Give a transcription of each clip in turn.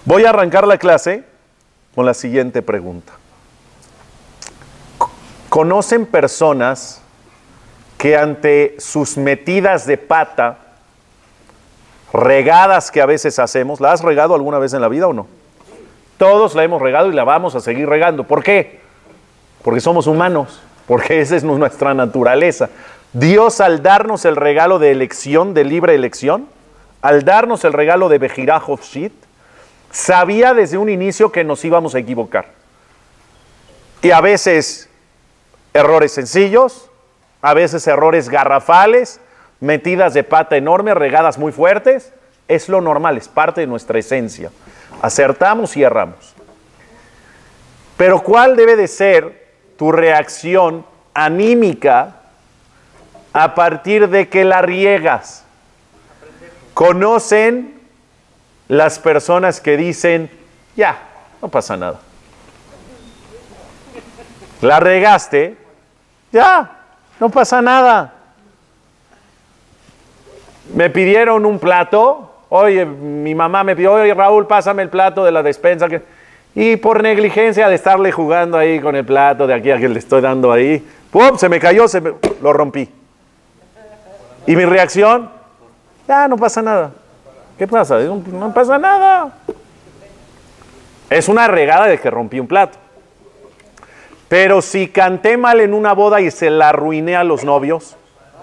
Voy a arrancar la clase con la siguiente pregunta. ¿Conocen personas que ante sus metidas de pata, regadas que a veces hacemos, ¿la has regado alguna vez en la vida o no? Todos la hemos regado y la vamos a seguir regando. ¿Por qué? Porque somos humanos, porque esa es nuestra naturaleza. Dios, al darnos el regalo de elección, de libre elección, al darnos el regalo de Bejirá Hofshit, sabía desde un inicio que nos íbamos a equivocar. Y a veces errores sencillos, a veces errores garrafales, metidas de pata enormes, regadas muy fuertes. Es lo normal, es parte de nuestra esencia. Acertamos y erramos. Pero ¿cuál debe de ser tu reacción anímica a partir de que la riegas? ¿Conocen las personas que dicen, ya, no pasa nada? La regaste, ya, no pasa nada. Me pidieron un plato, oye, mi mamá me pidió, oye, Raúl, pásame el plato de la despensa. Y por negligencia de estarle jugando ahí con el plato de aquí a que le estoy dando ahí, ¡pum!, se me cayó, lo rompí. ¿Y mi reacción? Ya, no pasa nada. ¿Qué pasa? No pasa nada. Es una regada de que rompí un plato. Pero si canté mal en una boda y se la arruiné a los novios,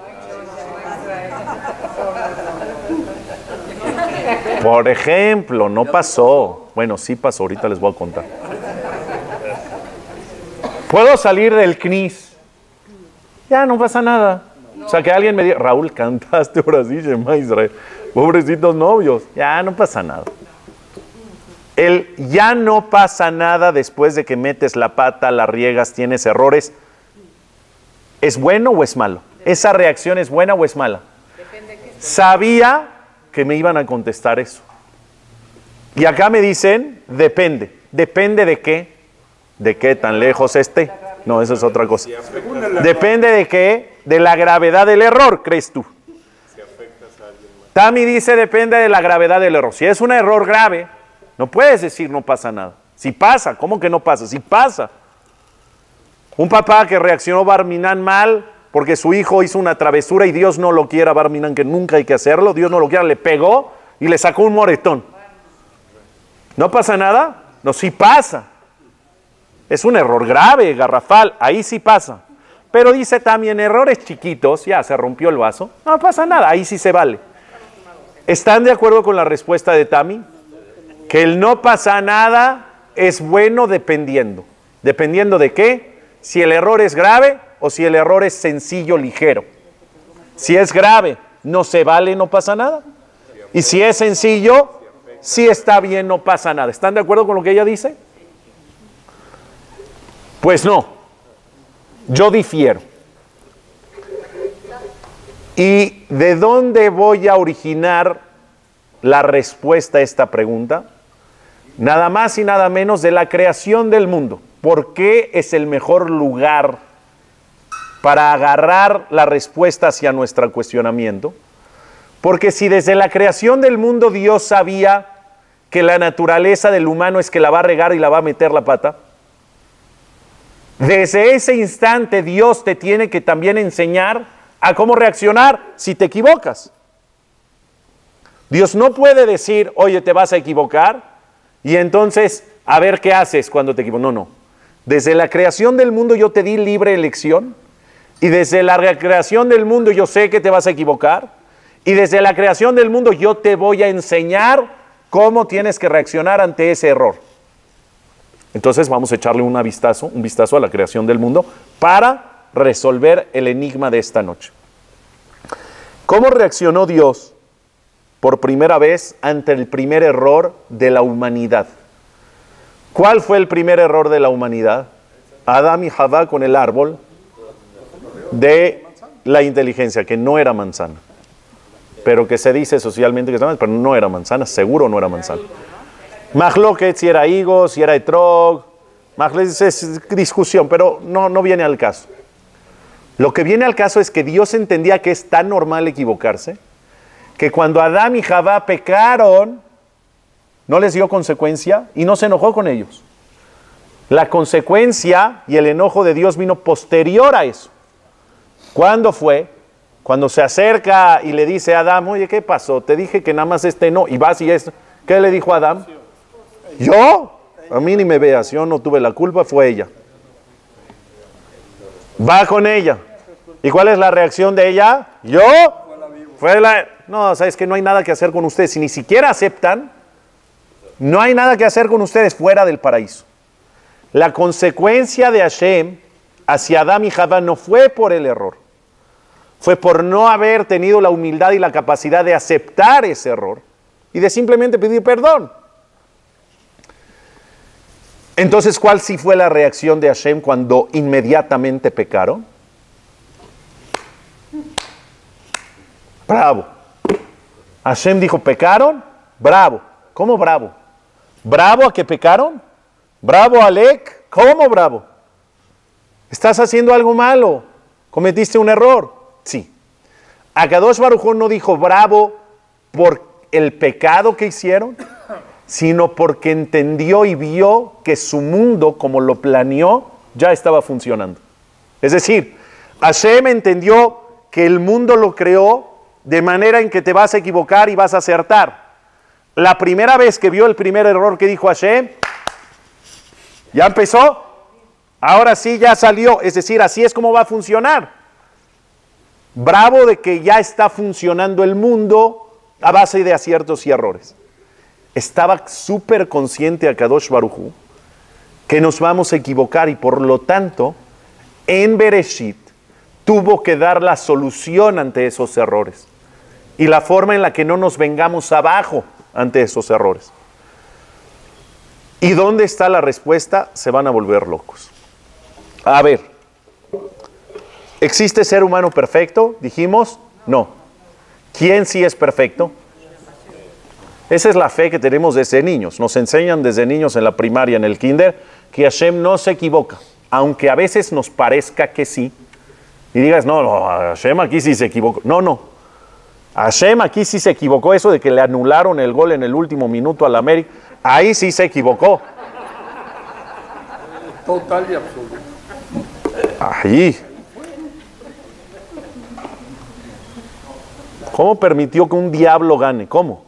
por ejemplo, no pasó. Bueno, sí pasó, ahorita les voy a contar. Puedo salir del CNIS. Ya, no pasa nada. O sea, que alguien me diga, Raúl, cantaste ahora sí, Shema Israel. Pobrecitos novios. Ya, no pasa nada. El ya no pasa nada después de que metes la pata, la riegas, tienes errores, ¿es bueno o es malo? ¿Esa reacción es buena o es mala? Sabía que me iban a contestar eso. Y acá me dicen, depende. ¿Depende de qué? ¿De qué tan lejos esté? No, eso es otra cosa. Depende de qué, de la gravedad del error, ¿crees tú? Tami dice, depende de la gravedad del error. Si es un error grave, no puedes decir no pasa nada. Si pasa, ¿cómo que no pasa? Si pasa. Un papá que reaccionó Barminan mal porque su hijo hizo una travesura y Dios no lo quiera, Barminan, que nunca hay que hacerlo, Dios no lo quiera, le pegó y le sacó un moretón. ¿No pasa nada? No, sí pasa. Es un error grave, garrafal, ahí sí pasa. Pero dice también errores chiquitos, ya se rompió el vaso, no pasa nada, ahí sí se vale. ¿Están de acuerdo con la respuesta de Tami? Que el no pasa nada es bueno dependiendo. ¿Dependiendo de qué? Si el error es grave o si el error es sencillo, ligero. Si es grave, no se vale, no pasa nada. Y si es sencillo, si está bien, no pasa nada. ¿Están de acuerdo con lo que ella dice? Pues no. Yo difiero. ¿Y de dónde voy a originar la respuesta a esta pregunta? Nada más y nada menos de la creación del mundo. ¿Por qué es el mejor lugar para agarrar la respuesta hacia nuestro cuestionamiento? Porque si desde la creación del mundo Dios sabía que la naturaleza del humano es que la va a regar y la va a meter la pata, desde ese instante Dios te tiene que también enseñar a cómo reaccionar si te equivocas. Dios no puede decir, oye, te vas a equivocar, y entonces, a ver qué haces cuando te equivocas. No, no. Desde la creación del mundo yo te di libre elección, y desde la creación del mundo yo sé que te vas a equivocar, y desde la creación del mundo yo te voy a enseñar cómo tienes que reaccionar ante ese error. Entonces vamos a echarle un vistazo a la creación del mundo para resolver el enigma de esta noche. ¿Cómo reaccionó Dios por primera vez ante el primer error de la humanidad? ¿Cuál fue el primer error de la humanidad? Adán y Javá con el árbol de la inteligencia, que no era manzana, pero que se dice socialmente que es manzana, pero no era manzana, seguro no era manzana. Mahloket, si era higo, si era etrog, Mahloket es discusión, pero no viene al caso. Lo que viene al caso es que Dios entendía que es tan normal equivocarse, que cuando Adán y Javá pecaron, no les dio consecuencia y no se enojó con ellos. La consecuencia y el enojo de Dios vino posterior a eso. ¿Cuándo fue? Cuando se acerca y le dice a Adán, oye, ¿qué pasó? Te dije que nada más no, y vas y esto. ¿Qué le dijo a Adán? ¿Yo? A mí ni me veas, yo no tuve la culpa, fue ella. Va con ella. ¿Y cuál es la reacción de ella? ¿Yo? No, sabes que no hay nada que hacer con ustedes. Si ni siquiera aceptan, no hay nada que hacer con ustedes fuera del paraíso. La consecuencia de Hashem hacia Adán y Jabá no fue por el error. Fue por no haber tenido la humildad y la capacidad de aceptar ese error y de simplemente pedir perdón. Entonces, ¿cuál sí fue la reacción de Hashem cuando inmediatamente pecaron? Bravo. Hashem dijo, ¿pecaron? Bravo. ¿Cómo bravo? ¿Bravo a que pecaron? ¿Bravo, Alec? ¿Cómo bravo? ¿Estás haciendo algo malo? ¿Cometiste un error? Sí. Akadosh Baruj Hu no dijo bravo por el pecado que hicieron, sino porque entendió y vio que su mundo, como lo planeó, ya estaba funcionando. Es decir, Hashem entendió que el mundo lo creó de manera en que te vas a equivocar y vas a acertar. La primera vez que vio el primer error que dijo Hashem, ya empezó, ahora sí ya salió, es decir, así es como va a funcionar. Bravo de que ya está funcionando el mundo a base de aciertos y errores. Estaba súper consciente a Kadosh Baruj Hu que nos vamos a equivocar y por lo tanto en Bereshit tuvo que dar la solución ante esos errores y la forma en la que no nos vengamos abajo ante esos errores. ¿Y dónde está la respuesta? Se van a volver locos. A ver, ¿existe ser humano perfecto? Dijimos, no. ¿Quién sí es perfecto? Esa es la fe que tenemos desde niños. Nos enseñan desde niños en la primaria, en el kinder, que Hashem no se equivoca, aunque a veces nos parezca que sí. Y digas, no, Hashem aquí sí se equivocó. No. Hashem aquí sí se equivocó, eso de que le anularon el gol en el último minuto al América, ahí sí se equivocó. Total y absoluto. Ahí. ¿Cómo permitió que un diablo gane? ¿Cómo?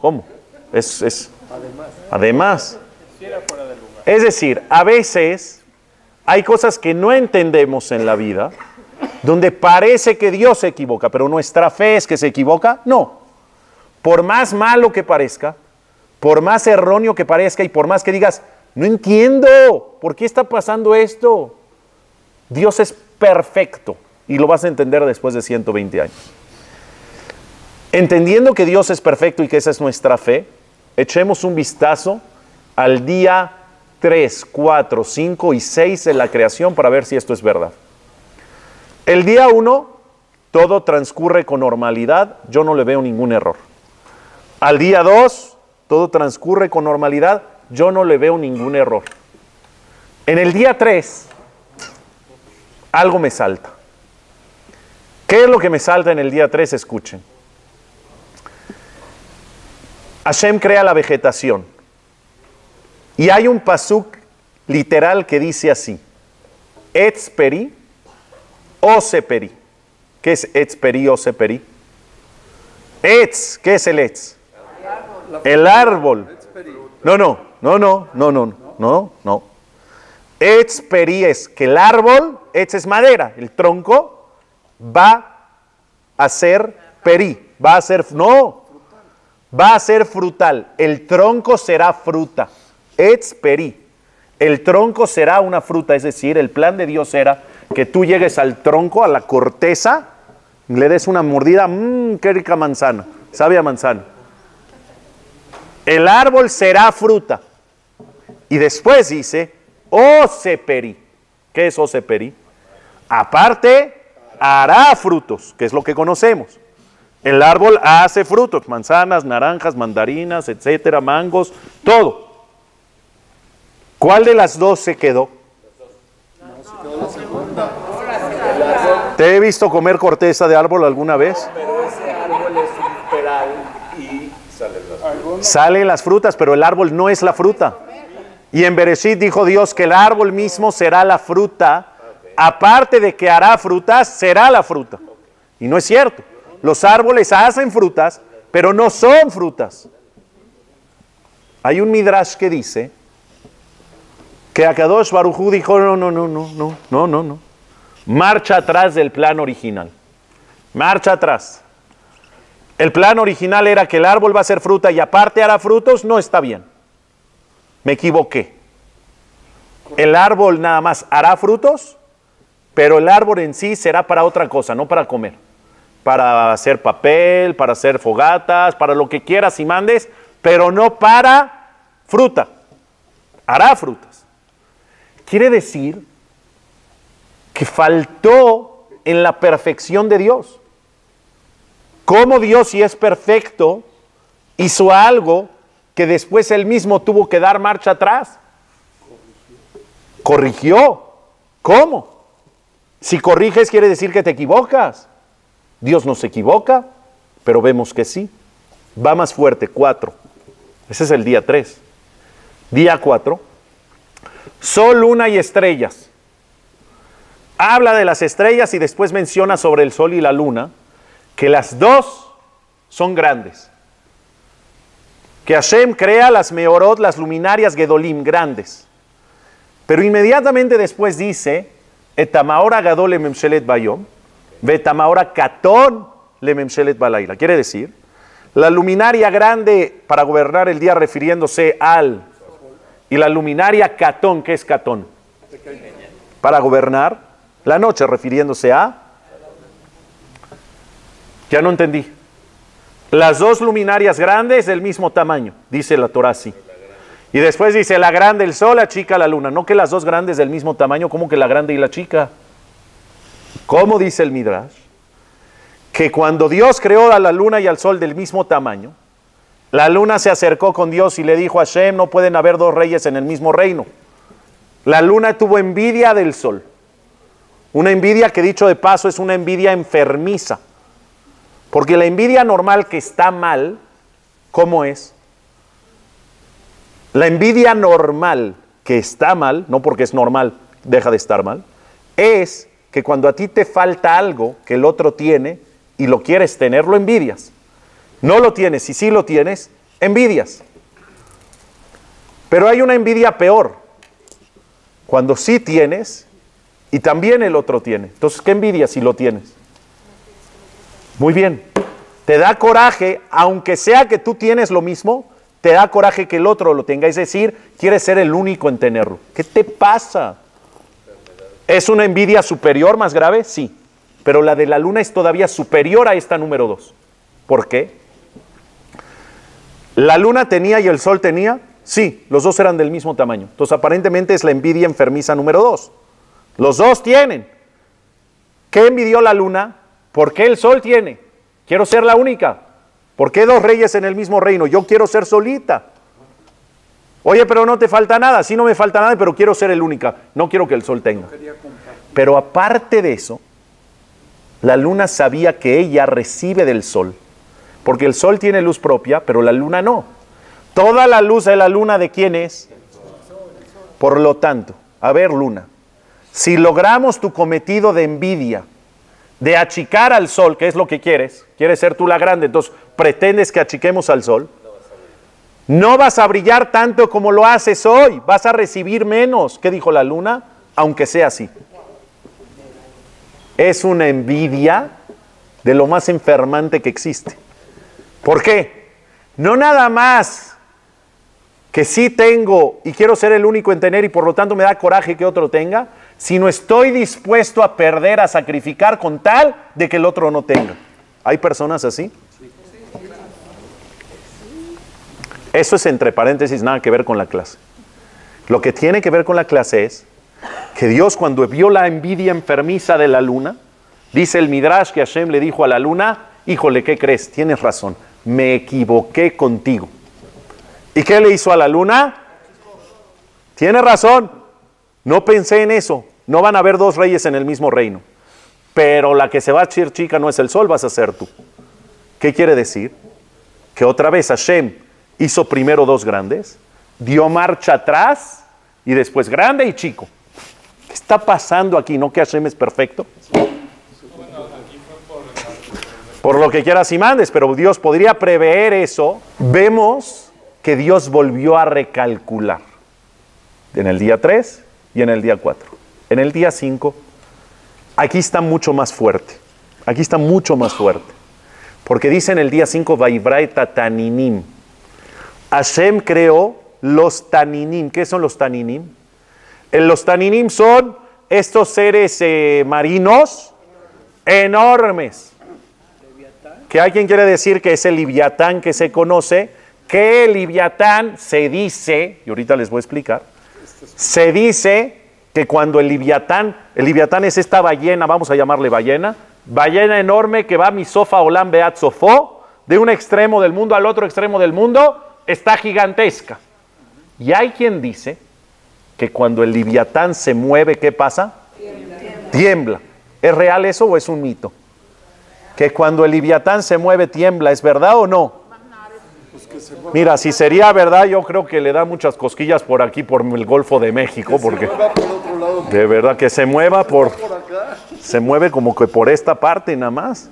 Además. Es decir, a veces hay cosas que no entendemos en la vida, donde parece que Dios se equivoca, pero nuestra fe es que se equivoca. No. Por más malo que parezca, por más erróneo que parezca y por más que digas, no entiendo, ¿por qué está pasando esto? Dios es perfecto y lo vas a entender después de 120 años. Entendiendo que Dios es perfecto y que esa es nuestra fe, echemos un vistazo al día 3, 4, 5 y 6 de la creación para ver si esto es verdad. El día 1, todo transcurre con normalidad, yo no le veo ningún error. Al día 2, todo transcurre con normalidad, yo no le veo ningún error. En el día 3, algo me salta. ¿Qué es lo que me salta en el día 3? Escuchen. Hashem crea la vegetación. Y hay un pasuk literal que dice así: Etz peri, ose peri. ¿Qué es Etz peri, ose peri? Etz, ¿qué es el Etz? El árbol. No. Etz peri es que el árbol, Etz es madera, el tronco va a ser peri, va a ser frutal, el tronco será fruta. Etz peri, el tronco será una fruta, es decir, el plan de Dios era que tú llegues al tronco, a la corteza, le des una mordida, qué rica manzana, sabe a manzana. El árbol será fruta. Y después dice, ose peri. ¿Qué es ose peri? Aparte, hará frutos, que es lo que conocemos. El árbol hace frutos, manzanas, naranjas, mandarinas, etcétera, mangos, todo. ¿Cuál de las dos se quedó? ¿Te he visto comer corteza de árbol alguna vez? Pero ese árbol es un peral y Salen las frutas, pero el árbol no es la fruta. Y en Bereshit dijo Dios que el árbol mismo será la fruta. Aparte de que hará frutas, será la fruta. Y no es cierto. Los árboles hacen frutas, pero no son frutas. Hay un midrash que dice que Akadosh Baruj Hu dijo, no. Marcha atrás del plan original. Marcha atrás. El plan original era que el árbol va a ser fruta y aparte hará frutos, no está bien. Me equivoqué. El árbol nada más hará frutos, pero el árbol en sí será para otra cosa, no para comer. Para hacer papel, para hacer fogatas, para lo que quieras y mandes, pero no para fruta. Hará frutas. Quiere decir que faltó en la perfección de Dios. Como Dios, si es perfecto, hizo algo que después él mismo tuvo que dar marcha atrás. Corrigió. ¿Cómo? Si corriges quiere decir que te equivocas. Dios no se equivoca, pero vemos que sí. Va más fuerte, 4. Ese es el día 3. Día 4. Sol, luna y estrellas. Habla de las estrellas y después menciona sobre el sol y la luna que las dos son grandes. Que Hashem crea las meorot, las luminarias gedolim, grandes. Pero inmediatamente después dice, etamaora gadol le memshelet bayom, vetamaora katon le memshelet balayla. Quiere decir, la luminaria grande para gobernar el día refiriéndose al, y la luminaria katón, ¿qué es katón? Para gobernar la noche refiriéndose a, ya no entendí. Las dos luminarias grandes del mismo tamaño, dice la Torah así. Y después dice la grande el sol, la chica la luna. No que las dos grandes del mismo tamaño, como que la grande y la chica. ¿Cómo dice el Midrash? Que cuando Dios creó a la luna y al sol del mismo tamaño, la luna se acercó con Dios y le dijo a Hashem, no pueden haber dos reyes en el mismo reino. La luna tuvo envidia del sol. Una envidia que dicho de paso es una envidia enfermiza. Porque la envidia normal que está mal, ¿cómo es? La envidia normal que está mal, no porque es normal, deja de estar mal, es que cuando a ti te falta algo que el otro tiene y lo quieres tener, lo envidias. No lo tienes, y sí lo tienes, envidias. Pero hay una envidia peor. Cuando sí tienes y también el otro tiene. Entonces, ¿qué envidias si lo tienes? Muy bien. Te da coraje, aunque sea que tú tienes lo mismo, te da coraje que el otro lo tenga. Es decir, quieres ser el único en tenerlo. ¿Qué te pasa? ¿Es una envidia superior, más grave? Sí. Pero la de la luna es todavía superior a esta número 2. ¿Por qué? ¿La luna tenía y el sol tenía? Sí, los dos eran del mismo tamaño. Entonces, aparentemente es la envidia enfermiza número 2. Los dos tienen. ¿Qué envidió la luna? ¿Por qué el sol tiene? Quiero ser la única. ¿Por qué dos reyes en el mismo reino? Yo quiero ser solita. Oye, pero no te falta nada. Sí, no me falta nada, pero quiero ser el única. No quiero que el sol tenga. Pero aparte de eso, la luna sabía que ella recibe del sol. Porque el sol tiene luz propia, pero la luna no. Toda la luz de la luna, ¿de quién es? Por lo tanto, a ver, luna, si logramos tu cometido de envidia, de achicar al sol, que es lo que quieres ser tú la grande, entonces pretendes que achiquemos al sol, no vas a brillar tanto como lo haces hoy, vas a recibir menos. ¿Qué dijo la luna? Aunque sea así. Es una envidia de lo más enfermante que existe. ¿Por qué? No nada más que sí tengo y quiero ser el único en tener y por lo tanto me da coraje que otro tenga, sino estoy dispuesto a perder, a sacrificar con tal de que el otro no tenga. ¿Hay personas así? Eso es entre paréntesis, nada que ver con la clase. Lo que tiene que ver con la clase es que Dios, cuando vio la envidia enfermiza de la luna, dice el Midrash que Hashem le dijo a la luna, híjole, ¿qué crees? Tienes razón, me equivoqué contigo. ¿Y qué le hizo a la luna? Tiene razón, no pensé en eso. No van a haber dos reyes en el mismo reino. Pero la que se va a hacer chica no es el sol, vas a ser tú. ¿Qué quiere decir? que otra vez Hashem hizo primero dos grandes, dio marcha atrás y después grande y chico. ¿Qué está pasando aquí? ¿No que Hashem es perfecto? Por lo que quieras y mandes, pero Dios podría prever eso. Vemos que Dios volvió a recalcular en el día 3 y en el día 4. En el día 5, aquí está mucho más fuerte. Aquí está mucho más fuerte. Porque dice en el día 5, Vaivrai Tataninim. Hashem creó los Taninim. ¿Qué son los Taninim? Los Taninim son estos seres marinos enormes. Que alguien quiere decir que es el Liviatán que se conoce, que el Liviatán se dice, y ahorita les voy a explicar, se dice que cuando el Liviatán es esta ballena, vamos a llamarle ballena enorme que va mi sofa olam beat sofó, de un extremo del mundo al otro extremo del mundo, está gigantesca. Y hay quien dice que cuando el Liviatán se mueve, ¿qué pasa? Tiembla. ¿Es real eso o es un mito? Que cuando el Liviatán se mueve tiembla, ¿es verdad o no? Mira, si sería verdad, yo creo que le da muchas cosquillas por aquí, por el Golfo de México, porque de verdad que se mueva se mueve como que por esta parte nada más.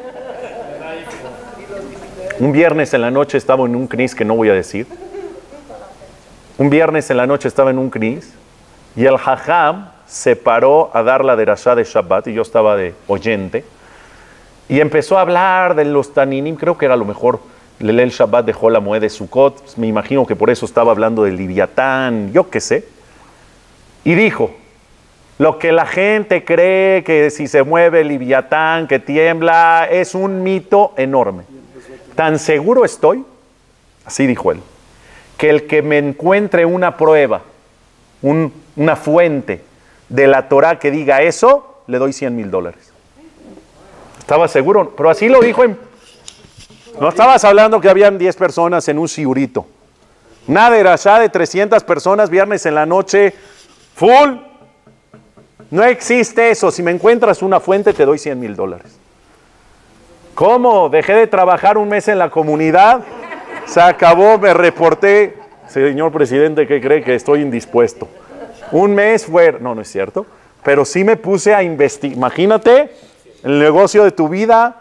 Un viernes en la noche estaba en un CNIS que no voy a decir. Un viernes en la noche estaba en un CNIS y el Jajam se paró a dar la derashá de Shabbat y yo estaba de oyente. Y empezó a hablar de los Taninim, creo que era lo mejor, el Shabbat de Hol HaMoed de Sukkot, me imagino que por eso estaba hablando del Liviatán, yo qué sé. Y dijo, lo que la gente cree que si se mueve el Liviatán, que tiembla, es un mito enorme. Tan seguro estoy, así dijo él, que el que me encuentre una prueba, una fuente de la Torah que diga eso, le doy $100,000. Estaba seguro, pero así lo dijo no estabas hablando que habían 10 personas en un shiurito. Una derashá de 300 personas viernes en la noche, full. No existe eso. Si me encuentras una fuente, te doy $100,000. ¿Cómo? Dejé de trabajar un mes en la comunidad, se acabó, me reporté. Señor presidente, ¿qué cree? Que estoy indispuesto. Un mes fue, no es cierto, pero sí me puse a investigar. Imagínate el negocio de tu vida.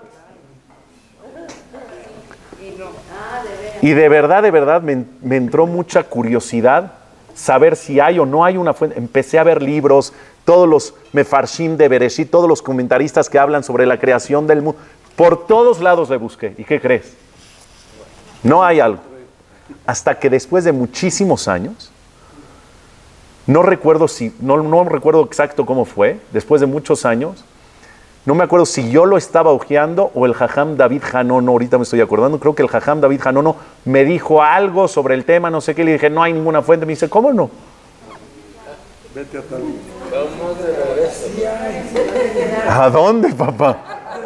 Y de verdad me entró mucha curiosidad saber si hay o no hay una fuente. Empecé a ver libros, todos los mefarshim de Bereshit, todos los comentaristas que hablan sobre la creación del mundo. Por todos lados le busqué. ¿Y qué crees? No hay algo. Hasta que después de muchísimos años, no recuerdo exacto cómo fue, después de muchos años, no me acuerdo si yo lo estaba hojeando o el Jajam David Hanono, ahorita me estoy acordando, creo que el Jajam David Hanono me dijo algo sobre el tema, no sé qué, le dije, no hay ninguna fuente, me dice, ¿cómo no? Vete a tal. ¿A dónde, papá?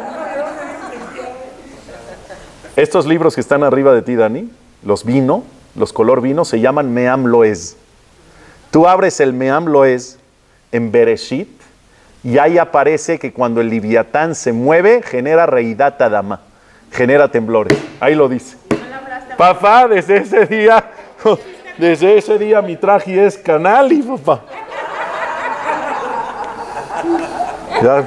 Estos libros que están arriba de ti, Dani, los color vino, se llaman Meam Loez. Tú abres el Meam Loez en Bereshit, y ahí aparece que cuando el Liviatán se mueve, genera Reidat Adama, genera temblores. Ahí lo dice. Papá, desde ese día mi traje es canali, papá. Ya.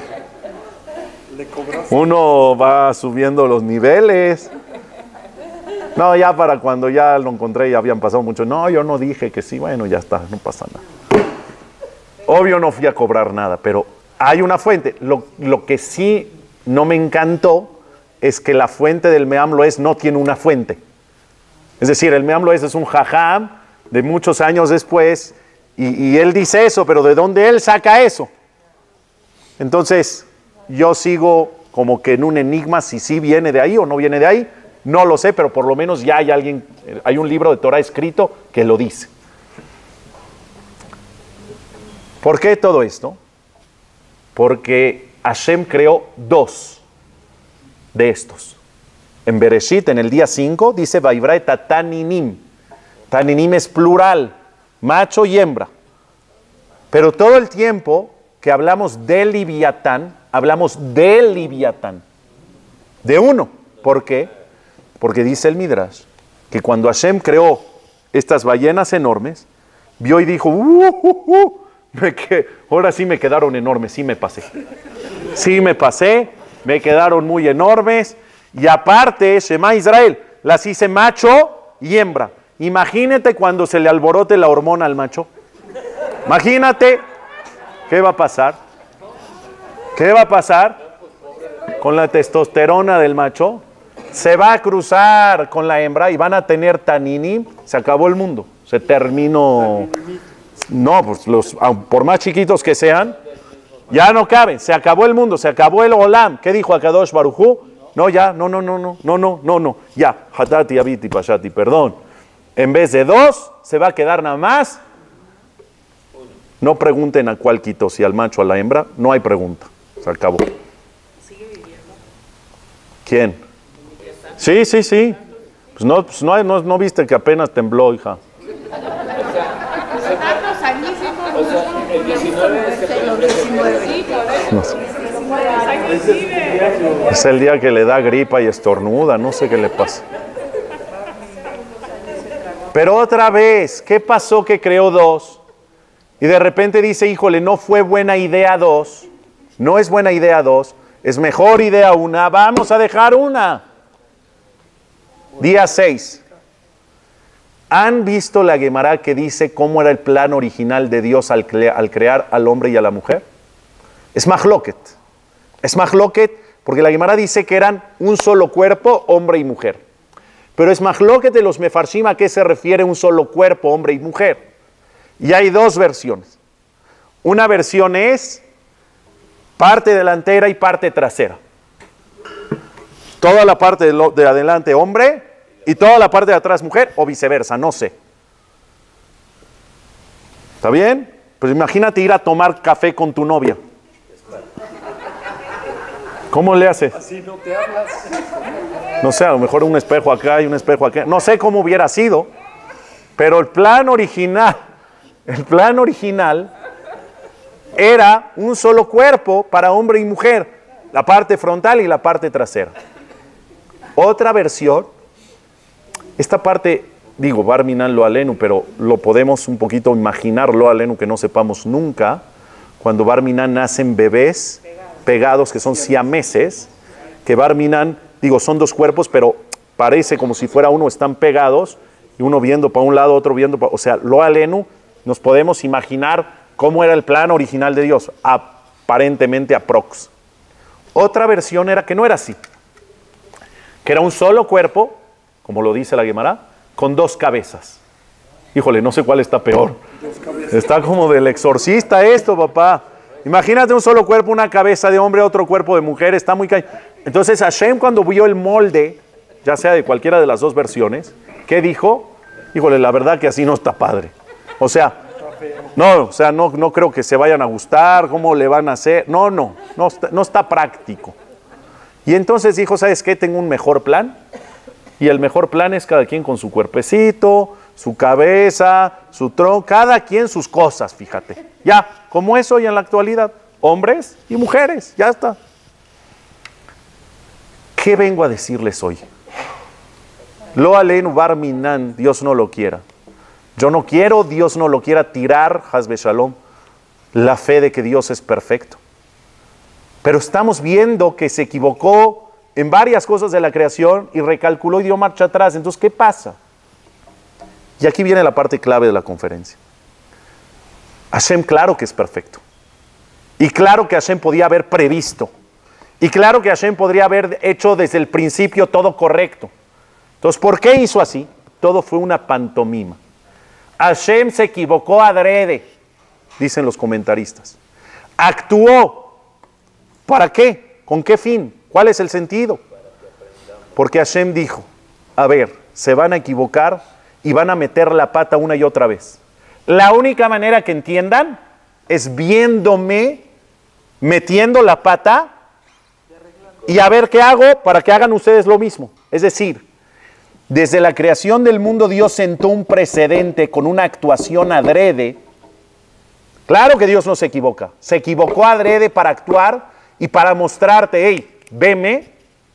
Uno va subiendo los niveles. No, ya para cuando ya lo encontré ya habían pasado mucho. No, yo no dije que sí, bueno, ya está, no pasa nada. Obvio no fui a cobrar nada, pero hay una fuente. Lo que sí no me encantó es que la fuente del Meam Loez no tiene una fuente. Es decir, el Meam Loez es un jajam de muchos años después y él dice eso, pero ¿de dónde él saca eso? Entonces, yo sigo como que en un enigma si sí viene de ahí o no viene de ahí. No lo sé, pero por lo menos ya hay un libro de Torah escrito que lo dice. ¿Por qué todo esto? Porque Hashem creó dos de estos. En Bereshit, en el día 5, dice Vaivrai Tataninim. Taninim es plural, macho y hembra. Pero todo el tiempo que hablamos del Liviatán, hablamos del Liviatán. De uno. ¿Por qué? Porque dice el Midrash que cuando Hashem creó estas ballenas enormes, vio y dijo, ahora sí me quedaron enormes, sí me pasé. Sí me pasé, me quedaron muy enormes. Y aparte, Shema Israel, las hice macho y hembra. Imagínate cuando se le alborote la hormona al macho. Imagínate, ¿qué va a pasar? ¿Qué va a pasar con la testosterona del macho? Se va a cruzar con la hembra y van a tener taninim. Se acabó el mundo. Se terminó. No, pues por más chiquitos que sean, ya no caben. Se acabó el mundo, se acabó el olam. ¿Qué dijo Akadosh Baruj Hu? No, ya, no. Ya, hatati, abiti, pashati, perdón. En vez de 2, se va a quedar nada más. No pregunten a cuál quitó, si al macho o a la hembra. No hay pregunta. Se acabó. ¿Quién? Sí. Pues no viste que apenas tembló, hija. El 19 No sé. Es el día que le da gripa y estornuda, no sé qué le pasa. Pero otra vez, ¿qué pasó que creó 2? Y de repente dice, híjole, no fue buena idea 2. No es buena idea 2. Es mejor idea 1. Vamos a dejar una. Día 6. ¿Han visto la Gemara que dice cómo era el plan original de Dios al crear al hombre y a la mujer? Es mahloket. Es mahloket porque la Gemara dice que eran un solo cuerpo, hombre y mujer. Pero es mahloket de los mefarshim a qué se refiere un solo cuerpo, hombre y mujer. Y hay 2 versiones. Una versión es parte delantera y parte trasera. Toda la parte de adelante hombre y toda la parte de atrás mujer, o viceversa, no sé. ¿Está bien? Pues imagínate ir a tomar café con tu novia. ¿Cómo le haces? Así no te hablas. No sé, a lo mejor un espejo acá y un espejo acá. No sé cómo hubiera sido, pero el plan original era un solo cuerpo para hombre y mujer, la parte frontal y la parte trasera. Otra versión, esta parte, digo, Barminan lo alenu, pero lo podemos un poquito imaginar lo alenu que no sepamos nunca, cuando Barminan nacen bebés pegados que son siameses, que Barminan, digo, son 2 cuerpos, pero parece como si fuera uno, están pegados, y uno viendo para un lado, otro viendo para... O sea, lo alenu, nos podemos imaginar cómo era el plan original de Dios, aparentemente aprox. Otra versión era que no era así, que era un solo cuerpo, como lo dice la Gemara, con 2 cabezas. Híjole, no sé cuál está peor. Está como del exorcista esto, papá. Imagínate un solo cuerpo, una cabeza de hombre, otro cuerpo de mujer, está muy cañón. Entonces Hashem cuando vio el molde, ya sea de cualquiera de las 2 versiones, ¿qué dijo? Híjole, la verdad que así no está padre. O sea, no creo que se vayan a gustar, cómo le van a hacer. No está práctico. Y entonces dijo, ¿sabes qué? Tengo un mejor plan. Y el mejor plan es cada quien con su cuerpecito, su cabeza, su tronco, cada quien sus cosas, fíjate. Ya, como es hoy en la actualidad, hombres y mujeres, ya está. ¿Qué vengo a decirles hoy? Lo alenu barminan, Dios no lo quiera. Yo no quiero, Dios no lo quiera tirar, Hasbe Shalom, la fe de que Dios es perfecto. Pero estamos viendo que se equivocó en varias cosas de la creación y recalculó y dio marcha atrás. Entonces, ¿qué pasa? Y aquí viene la parte clave de la conferencia. Hashem claro que es perfecto. Y claro que Hashem podía haber previsto. Y claro que Hashem podría haber hecho desde el principio todo correcto. Entonces, ¿por qué hizo así? Todo fue una pantomima. Hashem se equivocó adrede, dicen los comentaristas. Actuó. ¿Para qué? ¿Con qué fin? ¿Cuál es el sentido? Porque Hashem dijo, a ver, se van a equivocar y van a meter la pata una y otra vez. La única manera que entiendan es viéndome metiendo la pata y a ver qué hago para que hagan ustedes lo mismo. Es decir, desde la creación del mundo Dios sentó un precedente con una actuación adrede. Claro que Dios no se equivoca. Se equivocó adrede para actuar y para mostrarte, hey, veme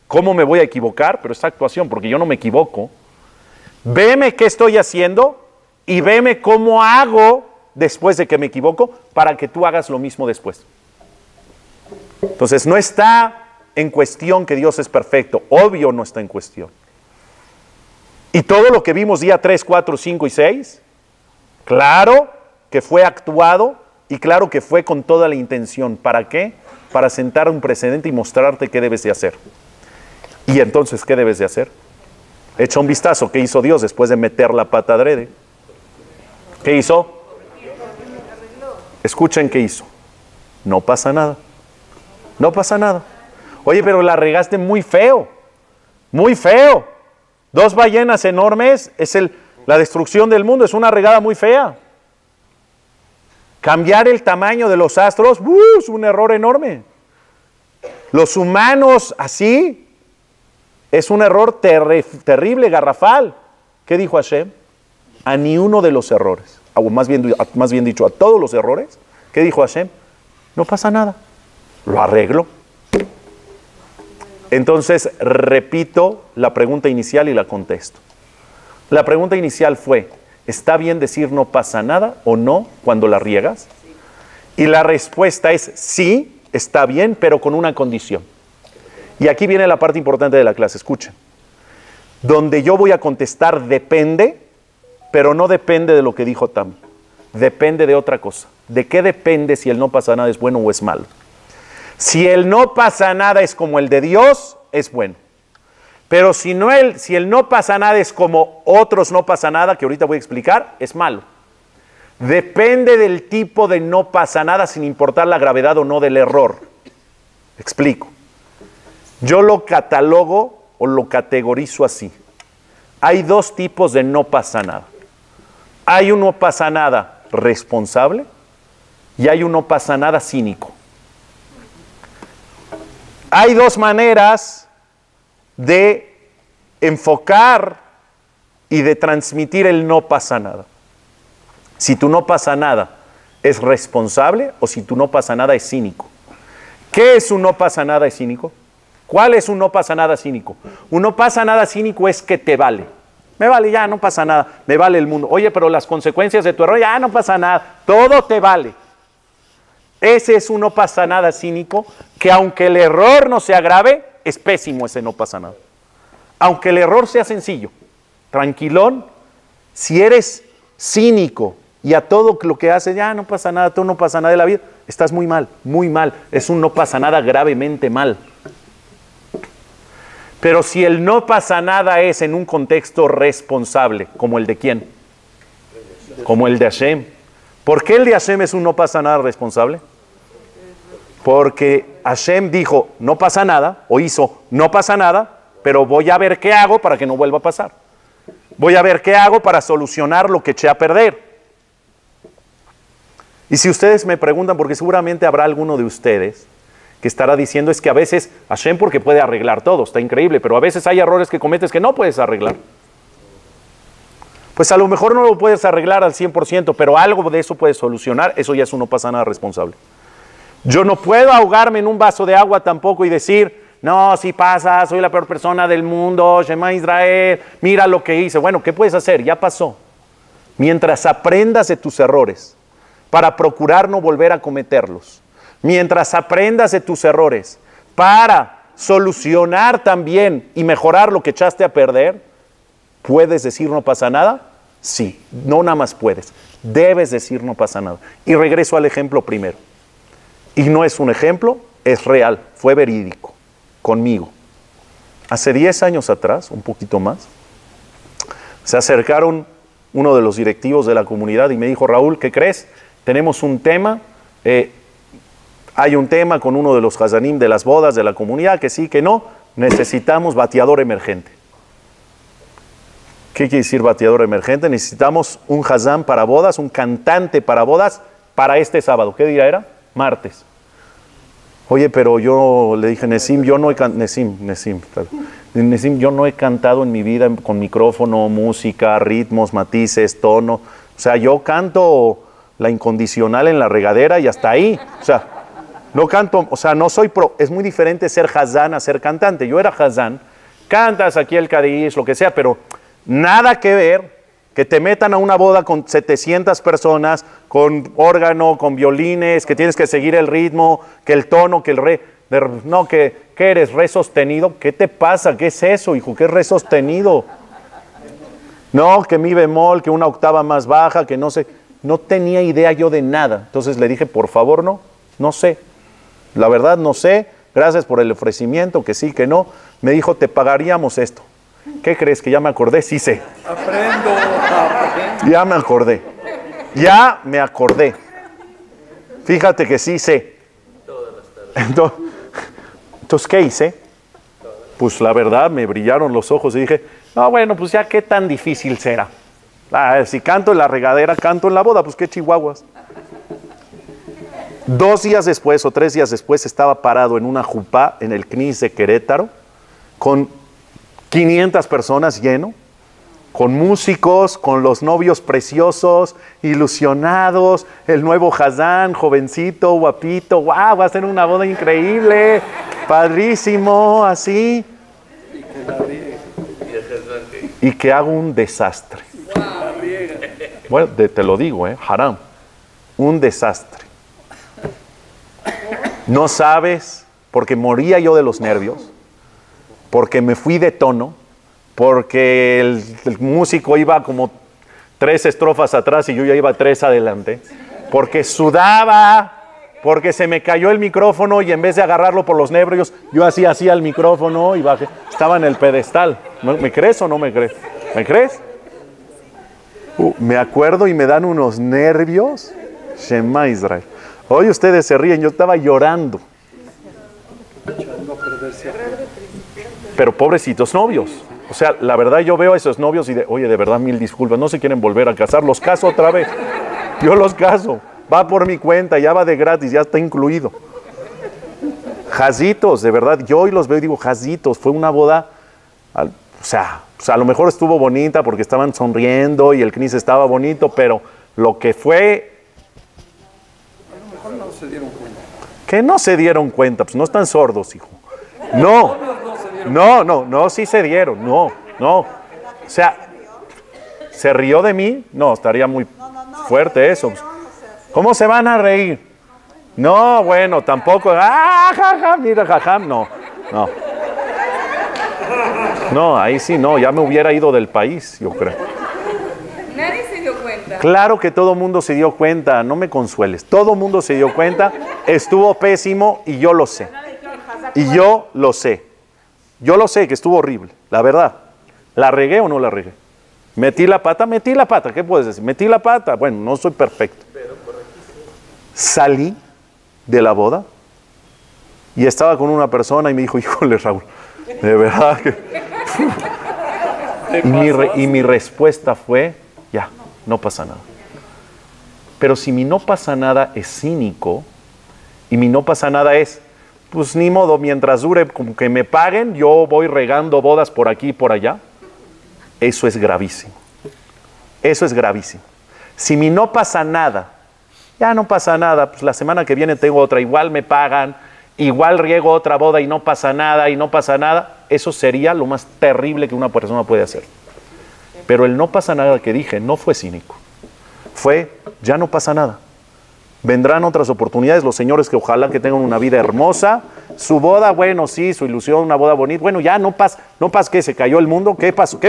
cómo me voy a equivocar, pero es actuación, porque yo no me equivoco. Veme qué estoy haciendo y veme cómo hago después de que me equivoco para que tú hagas lo mismo después. Entonces, no está en cuestión que Dios es perfecto. Obvio no está en cuestión. Y todo lo que vimos día 3, 4, 5 y 6, claro que fue actuado y claro que fue con toda la intención. ¿Para qué? Para sentar un precedente y mostrarte qué debes de hacer. Y entonces, ¿qué debes de hacer? Echa un vistazo. ¿Qué hizo Dios después de meter la pata adrede? ¿Qué hizo? Escuchen qué hizo. No pasa nada. No pasa nada. Oye, pero la regaste muy feo. Muy feo. 2 ballenas enormes es la destrucción del mundo. Es una regada muy fea. Cambiar el tamaño de los astros es un error enorme. Los humanos así es un error terrible, garrafal. ¿Qué dijo Hashem? A ni uno de los errores, o más bien dicho, a todos los errores. ¿Qué dijo Hashem? No pasa nada, lo arreglo. Entonces, repito la pregunta inicial y la contesto. La pregunta inicial fue, ¿está bien decir no pasa nada o no cuando la riegas? Y la respuesta es sí, está bien, pero con una condición. Y aquí viene la parte importante de la clase, escuchen. Donde yo voy a contestar depende, pero no depende de lo que dijo Tam. Depende de otra cosa. ¿De qué depende si el no pasa nada es bueno o es malo? Si el no pasa nada es como el de Dios, es bueno. Pero si el no pasa nada es como otros no pasa nada, que ahorita voy a explicar, es malo. Depende del tipo de no pasa nada, sin importar la gravedad o no del error. Explico. Yo lo catalogo o lo categorizo así. Hay 2 tipos de no pasa nada. Hay un no pasa nada responsable y hay un no pasa nada cínico. Hay 2 maneras de enfocar y de transmitir el no pasa nada. Si tú no pasa nada es responsable o si tú no pasa nada es cínico. ¿Qué es un no pasa nada es cínico? ¿Cuál es un no pasa nada cínico? Un no pasa nada cínico es que te vale. Me vale, ya no pasa nada, me vale el mundo. Oye, pero las consecuencias de tu error, ya no pasa nada, todo te vale. Ese es un no pasa nada cínico, que aunque el error no sea grave, es pésimo ese no pasa nada. Aunque el error sea sencillo, tranquilón, si eres cínico y a todo lo que haces, ya no pasa nada, todo no pasa nada de la vida, estás muy mal, muy mal. Es un no pasa nada gravemente mal. Pero si el no pasa nada es en un contexto responsable, ¿como el de quién? Como el de Hashem. ¿Por qué el de Hashem es un no pasa nada responsable? Porque Hashem dijo, no pasa nada, o hizo, no pasa nada, pero voy a ver qué hago para que no vuelva a pasar. Voy a ver qué hago para solucionar lo que eché a perder. Y si ustedes me preguntan, porque seguramente habrá alguno de ustedes que estará diciendo, es que a veces Hashem porque puede arreglar todo, está increíble, pero a veces hay errores que cometes que no puedes arreglar. Pues a lo mejor no lo puedes arreglar al 100%, pero algo de eso puedes solucionar, eso ya es un no pasa nada responsable. Yo no puedo ahogarme en un vaso de agua tampoco y decir, no, si pasa, soy la peor persona del mundo, Shema Israel, mira lo que hice. Bueno, ¿qué puedes hacer? Ya pasó. Mientras aprendas de tus errores, para procurar no volver a cometerlos, mientras aprendas de tus errores, para solucionar también y mejorar lo que echaste a perder, ¿puedes decir no pasa nada? Sí, no nada más puedes, debes decir no pasa nada. Y regreso al ejemplo primero. Y no es un ejemplo, es real, fue verídico, conmigo. Hace 10 años atrás, un poquito más, se acercaron uno de los directivos de la comunidad y me dijo, Raúl, ¿qué crees? Tenemos un tema, hay un tema con uno de los hazanim de las bodas de la comunidad, que sí, que no, necesitamos bateador emergente. ¿Qué quiere decir bateador emergente? Necesitamos un hazán para bodas, un cantante para bodas, para este sábado. ¿Qué día era? Martes. Oye, pero yo le dije, Nesim, yo no he cantado en mi vida con micrófono, música, ritmos, matices, tono. O sea, yo canto la incondicional en la regadera y hasta ahí. O sea, No canto, o sea, no soy pro. Es muy diferente ser Hazán a ser cantante. Yo era Hazán, cantas aquí el Kadish, lo que sea, pero nada que ver que te metan a una boda con 700 personas, con órgano, con violines, que tienes que seguir el ritmo, que el tono, que el re... No, ¿qué eres? ¿Re sostenido? ¿Qué te pasa? ¿Qué es eso, hijo? ¿Qué es re sostenido? No, que mi bemol, que una octava más baja, que no sé. No tenía idea yo de nada. Entonces le dije, por favor, no sé. La verdad no sé. Gracias por el ofrecimiento, que sí, que no. Me dijo, te pagaríamos esto. ¿Qué crees? ¿Que ya me acordé? Sí sé. Aprendo. Ya me acordé. Ya me acordé. Fíjate que sí sé. Entonces, ¿qué hice? Pues la verdad me brillaron los ojos y dije, no, bueno, pues ya qué tan difícil será. Si canto en la regadera, canto en la boda, pues qué chihuahuas. 2 días después o 3 días después estaba parado en una jupá en el CNIS de Querétaro con 500 personas lleno, con músicos, con los novios preciosos, ilusionados, el nuevo Hazán, jovencito, guapito, wow, va a ser una boda increíble, padrísimo, así. Y que hago un desastre. Bueno, te lo digo, haram, un desastre. No sabes, porque moría yo de los nervios, porque me fui de tono, porque el músico iba como 3 estrofas atrás y yo ya iba 3 adelante, porque sudaba, porque se me cayó el micrófono y en vez de agarrarlo por los nervios, yo hacía así al micrófono y bajé. Estaba en el pedestal. ¿Me crees o no me crees? ¿Me crees? Me acuerdo y me dan unos nervios. Shema Israel. Hoy ustedes se ríen, yo estaba llorando. Pero pobrecitos novios. O sea, la verdad yo veo a esos novios y oye, de verdad 1000 disculpas, no se quieren volver a casar, los caso otra vez. Yo los caso, va por mi cuenta, ya va de gratis, ya está incluido. Jazitos, de verdad, yo hoy los veo y digo, jazitos, fue una boda, o sea, a lo mejor estuvo bonita porque estaban sonriendo y el CNIS estaba bonito, pero lo que fue... A lo mejor no se dieron cuenta. Que no se dieron cuenta, pues no están sordos, hijo. No, sí se dieron, no. O sea, ¿se rió de mí? No, estaría muy fuerte eso. ¿Cómo se van a reír? No, bueno, tampoco. Mira, jaja, no. No, ahí sí no, ya me hubiera ido del país, yo creo. Nadie se dio cuenta. Claro que todo el mundo se dio cuenta, no me consueles. Todo el mundo se dio cuenta, estuvo pésimo y yo lo sé. Y yo lo sé. Yo lo sé que estuvo horrible, la verdad. ¿La regué o no la regué? ¿Metí la pata? ¿Qué puedes decir? Metí la pata. Bueno, no soy perfecto. Salí de la boda y estaba con una persona y me dijo, híjole, Raúl, de verdad que... y mi respuesta fue, ya, no pasa nada. Pero si mi no pasa nada es cínico y mi no pasa nada es, pues ni modo, mientras dure, como que me paguen, yo voy regando bodas por aquí y por allá. Eso es gravísimo. Eso es gravísimo. Si mi no pasa nada, ya no pasa nada, pues la semana que viene tengo otra, igual me pagan, igual riego otra boda y no pasa nada, eso sería lo más terrible que una persona puede hacer. Pero el no pasa nada que dije no fue cínico. Fue, ya no pasa nada. Vendrán otras oportunidades, los señores que ojalá que tengan una vida hermosa, su boda, bueno, sí, su ilusión, una boda bonita, bueno, ya no pasa, ¿qué? ¿Se cayó el mundo? ¿Qué pasó?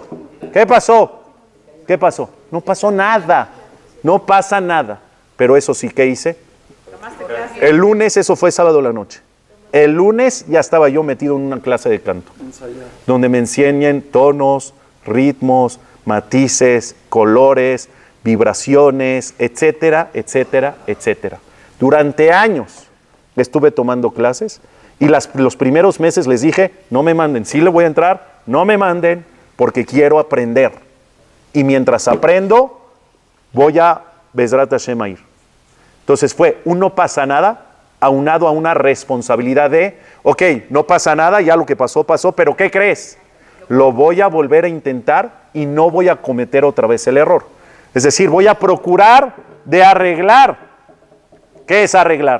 No pasó nada, no pasa nada, pero eso sí, ¿qué hice? El lunes, eso fue sábado en la noche, el lunes ya estaba yo metido en una clase de canto, donde me enseñan tonos, ritmos, matices, colores, vibraciones, etcétera, etcétera, etcétera. Durante años estuve tomando clases y los primeros meses les dije, no me manden, sí le voy a entrar, no me manden porque quiero aprender. Y mientras aprendo, voy a Bezrat Hashem a ir. Entonces fue un no pasa nada aunado a una responsabilidad de, ok, no pasa nada, ya lo que pasó, pasó, pero ¿qué crees? Lo voy a volver a intentar y no voy a cometer otra vez el error. Es decir, voy a procurar de arreglar. ¿Qué es arreglar?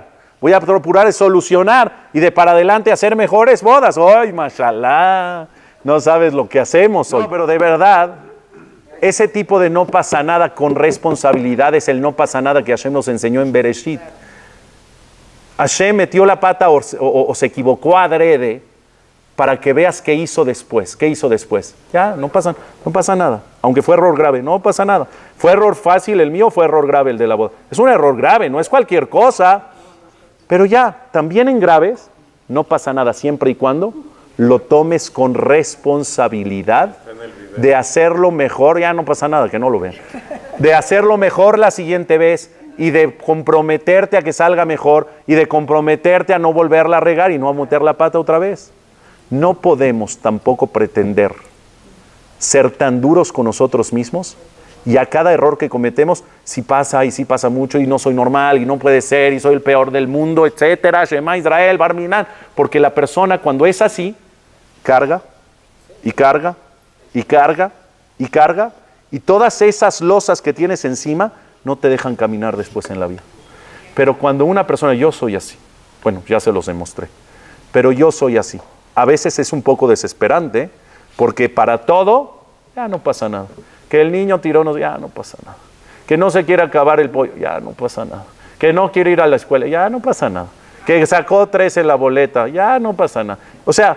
voy a procurar solucionar y de para adelante hacer mejores bodas. ¡Ay, mashallah! No sabes lo que hacemos hoy. No, pero de verdad, ese tipo de no pasa nada con responsabilidad es el no pasa nada que Hashem nos enseñó en Bereshit. Hashem metió la pata o se equivocó adrede para que veas qué hizo después. ¿Qué hizo después? Ya, no pasa nada. Aunque fue error grave, no pasa nada. Fue error fácil el mío, fue error grave el de la boda. Es un error grave, no es cualquier cosa. Pero ya, también en graves, no pasa nada siempre y cuando lo tomes con responsabilidad de hacerlo mejor. Ya no pasa nada, que no lo vean. De hacerlo mejor la siguiente vez y de comprometerte a que salga mejor y de comprometerte a no volverla a regar y no a meter la pata otra vez. No podemos tampoco pretender ser tan duros con nosotros mismos y a cada error que cometemos, si pasa y si pasa mucho y no soy normal y no puede ser y soy el peor del mundo, etcétera, Shema Israel, Bar Minan, porque la persona cuando es así, carga y carga y carga y carga y todas esas losas que tienes encima no te dejan caminar después en la vida. Pero cuando una persona, yo soy así, bueno, ya se los demostré, pero yo soy así. A veces es un poco desesperante, porque para todo, ya no pasa nada. Que el niño tiró, ya no pasa nada. Que no se quiere acabar el pollo, ya no pasa nada. Que no quiere ir a la escuela, ya no pasa nada. Que sacó 3 en la boleta, ya no pasa nada. O sea,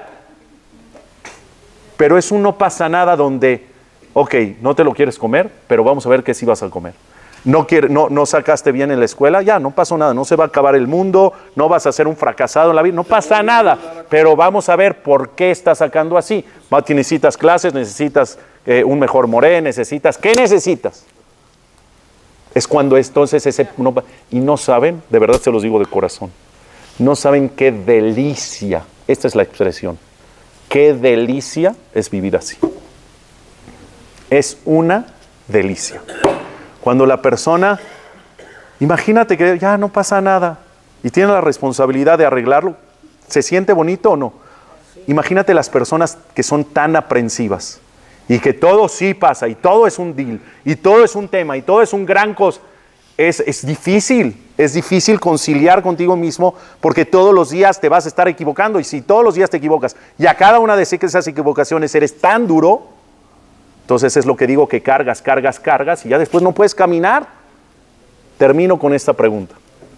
pero es un no pasa nada donde, ok, no te lo quieres comer, pero vamos a ver qué sí vas a comer. No sacaste bien en la escuela, ya no pasó nada, no se va a acabar el mundo, no vas a ser un fracasado en la vida, no pasa nada, pero vamos a ver por qué estás sacando así. Necesitas clases, necesitas un mejor moré, ¿qué necesitas? Es cuando entonces y no saben, de verdad se los digo de corazón, no saben qué delicia, esta es la expresión, qué delicia es vivir así. Es una delicia. Cuando la persona, imagínate que ya no pasa nada y tiene la responsabilidad de arreglarlo, ¿se siente bonito o no? Imagínate las personas que son tan aprensivas y que todo sí pasa y todo es un deal y todo es un tema y todo es un gran cosa. Es difícil conciliar contigo mismo porque todos los días te vas a estar equivocando y si todos los días te equivocas y a cada una de esas equivocaciones eres tan duro, entonces es lo que digo que cargas y ya después no puedes caminar. Termino con esta pregunta.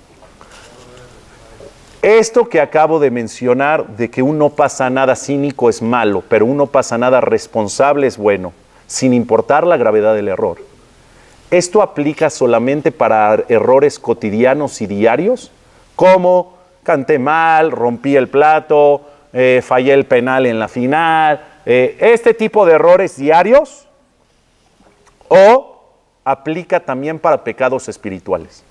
Esto que acabo de mencionar de que un no pasa nada cínico es malo, pero un no pasa nada responsable es bueno, sin importar la gravedad del error. ¿Esto aplica solamente para errores cotidianos y diarios? Como canté mal, rompí el plato, fallé el penal en la final, este tipo de errores diarios, o aplica también para pecados espirituales.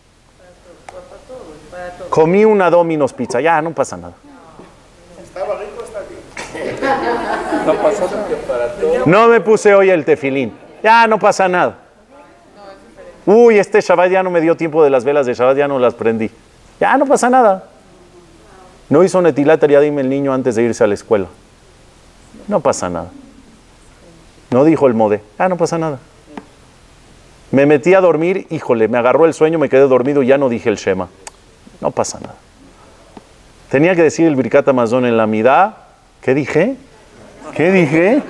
Comí una Domino's Pizza, ya no pasa nada. Estaba rico, está bien. No pasa nada. No me puse hoy el tefilín, ya no pasa nada. Uy, este Shabbat ya no me dio tiempo de las velas de Shabbat, ya no las prendí. Ya no pasa nada. No hizo Netilat Yadim el niño antes de irse a la escuela. No pasa nada. No dijo el modé. No pasa nada. Me metí a dormir, híjole, me agarró el sueño, me quedé dormido y ya no dije el Shema. No pasa nada. Tenía que decir el Birkat Hamazon en la Midá. ¿Qué dije? ¿Qué dije?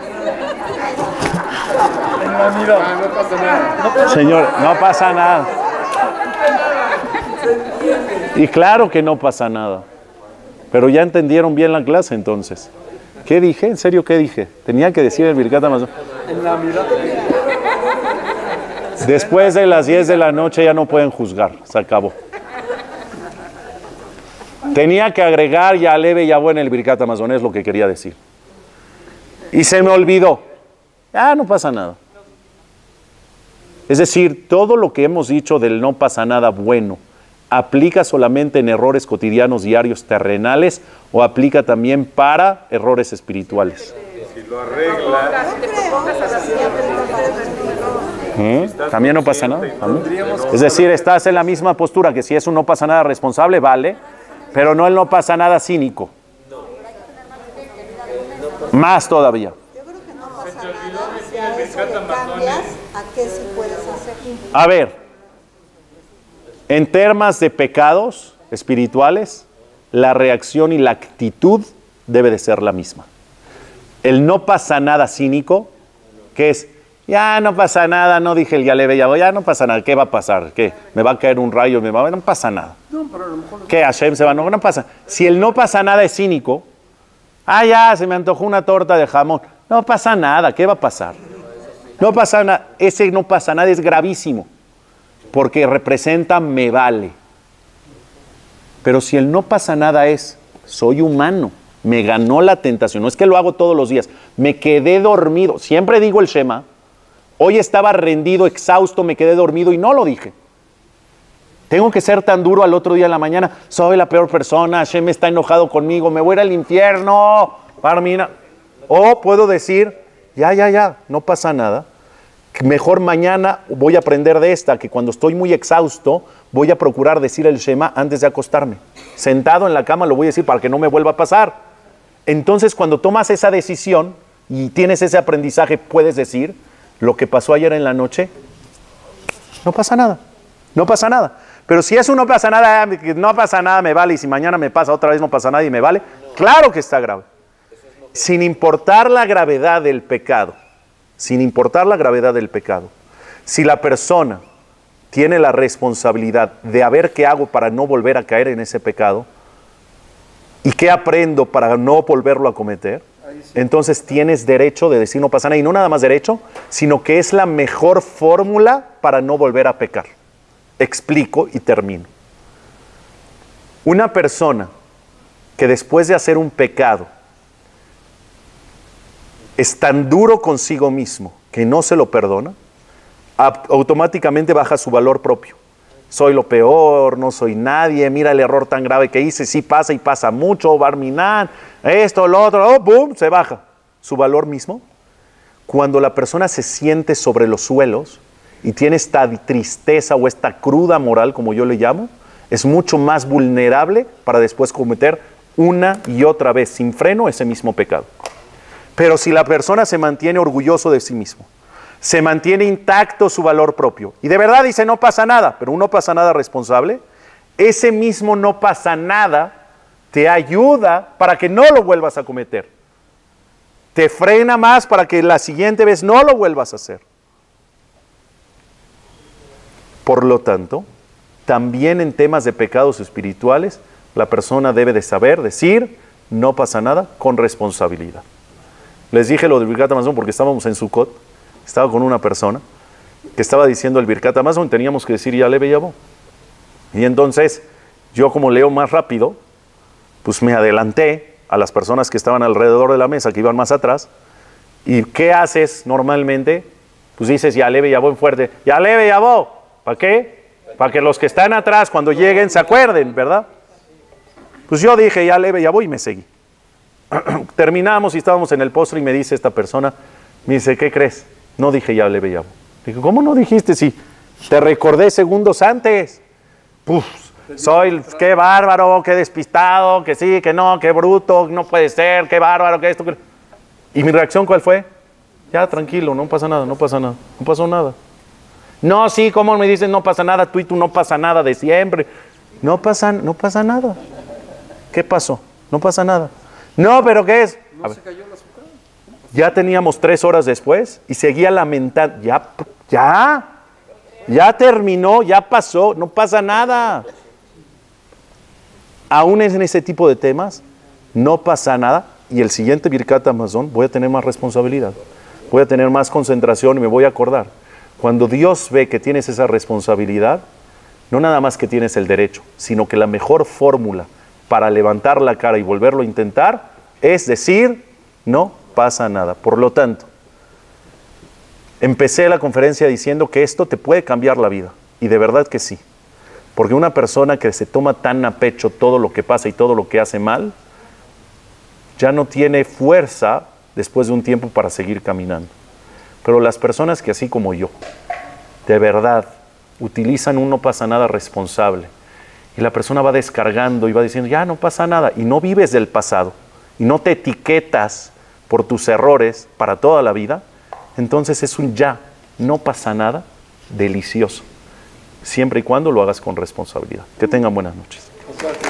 En la mirada, no pasa nada. Señor, no pasa nada. Y claro que no pasa nada. Pero ya entendieron bien la clase entonces. ¿Qué dije? ¿En serio qué dije? Tenía que decir el Birkat Hamazon. En la mirada. Después de las 10 de la noche ya no pueden juzgar. Se acabó. Tenía que agregar ya leve y ya bueno el Birkat Hamazon, es lo que quería decir. Y se me olvidó. No pasa nada. Es decir, todo lo que hemos dicho del no pasa nada bueno, ¿aplica solamente en errores cotidianos, diarios, terrenales o aplica también para errores espirituales? Si lo arreglas. También no pasa nada. Es decir, estás en la misma postura que si es un no pasa nada responsable, vale, pero no el no pasa nada cínico. Más todavía. Yo creo que no pasa nada. Si a eso le cambias, ¿a qué sí puedes hacer? A ver, en temas de pecados, espirituales, la reacción y la actitud debe de ser la misma. El no pasa nada cínico, que es, ya no pasa nada, no dije el ya le veía, ya no pasa nada, ¿qué va a pasar? ¿Qué? ¿Me va a caer un rayo? No pasa nada. ¿Qué? ¿Hashem se va? No pasa. Si el no pasa nada es cínico, ya, se me antojó una torta de jamón. No pasa nada, ¿qué va a pasar? No pasa nada, ese no pasa nada es gravísimo, porque representa me vale. Pero si el no pasa nada es, soy humano, me ganó la tentación, no es que lo hago todos los días, me quedé dormido, siempre digo el Shema, hoy estaba rendido, exhausto, me quedé dormido y no lo dije. Tengo que ser tan duro al otro día en la mañana, soy la peor persona, Hashem está enojado conmigo, me voy a ir al infierno, Parmina. O puedo decir, ya, no pasa nada. Mejor mañana voy a aprender de esta, que cuando estoy muy exhausto, voy a procurar decir el Shema antes de acostarme. Sentado en la cama lo voy a decir para que no me vuelva a pasar. Entonces, cuando tomas esa decisión y tienes ese aprendizaje, puedes decir, lo que pasó ayer en la noche, no pasa nada. No pasa nada. Pero si eso no pasa nada, me vale. Y si mañana me pasa otra vez, no pasa nada y me vale. Claro que está grave. Sin importar la gravedad del pecado, si la persona tiene la responsabilidad de a ver qué hago para no volver a caer en ese pecado y qué aprendo para no volverlo a cometer, entonces tienes derecho de decir no pasa nada, y no nada más derecho, sino que es la mejor fórmula para no volver a pecar. Explico y termino. Una persona que después de hacer un pecado es tan duro consigo mismo que no se lo perdona, automáticamente baja su valor propio. Soy lo peor, no soy nadie, mira el error tan grave que hice, sí pasa y pasa mucho, Barminan, esto, lo otro, ¡boom!, se baja su valor mismo. Cuando la persona se siente sobre los suelos y tiene esta tristeza o esta cruda moral, como yo le llamo, es mucho más vulnerable para después cometer una y otra vez, sin freno, ese mismo pecado. Pero si la persona se mantiene orgulloso de sí mismo, se mantiene intacto su valor propio, y de verdad dice no pasa nada, pero un no pasa nada responsable, ese mismo no pasa nada te ayuda para que no lo vuelvas a cometer. Te frena más para que la siguiente vez no lo vuelvas a hacer. Por lo tanto, también en temas de pecados espirituales, la persona debe de saber decir no pasa nada con responsabilidad. Les dije lo del Birkat Hamazon porque estábamos en Sukkot, estaba con una persona que estaba diciendo el Birkat Hamazon, teníamos que decir ya le veíamos. Y entonces, yo como leo más rápido, pues me adelanté a las personas que estaban alrededor de la mesa, que iban más atrás. ¿Y qué haces normalmente? Pues dices ya le veíamos en fuerte, ya le veíamos. ¿Para qué? Para que los que están atrás cuando lleguen se acuerden, ¿verdad? Pues yo dije ya le veíamos y me seguí. Terminamos y estábamos en el postre y me dice esta persona, me dice, ¿qué crees? No dije ya le veía. Dije, ¿cómo no dijiste? Sí, te recordé segundos antes. Puf, soy, qué bárbaro, qué despistado, que sí, que no, qué bruto, no puede ser, qué bárbaro, que esto. Que... ¿Y mi reacción cuál fue? Ya, tranquilo, no pasa nada, no pasa nada, no pasó nada. No, sí, ¿cómo me dices no pasa nada? Tú y tú no pasa nada de siempre. No pasa nada. ¿Qué pasó? No pasa nada. No, pero ¿qué es? No se cayó el azúcar. Ya teníamos 3 horas después y seguía lamentando. Ya terminó, ya pasó, no pasa nada. Aún en ese tipo de temas, no pasa nada. Y el siguiente Birkat Hamazon voy a tener más responsabilidad. Voy a tener más concentración y me voy a acordar. Cuando Dios ve que tienes esa responsabilidad, no nada más que tienes el derecho, sino que la mejor fórmula para levantar la cara y volverlo a intentar es decir, no pasa nada. Por lo tanto, empecé la conferencia diciendo que esto te puede cambiar la vida. Y de verdad que sí. Porque una persona que se toma tan a pecho todo lo que pasa y todo lo que hace mal, ya no tiene fuerza después de un tiempo para seguir caminando. Pero las personas que así como yo, de verdad, utilizan un no pasa nada responsable, y la persona va descargando y va diciendo, ya no pasa nada, y no vives del pasado, y no te etiquetas por tus errores para toda la vida, entonces es un ya, no pasa nada, delicioso. Siempre y cuando lo hagas con responsabilidad. Que tengan buenas noches. Gracias.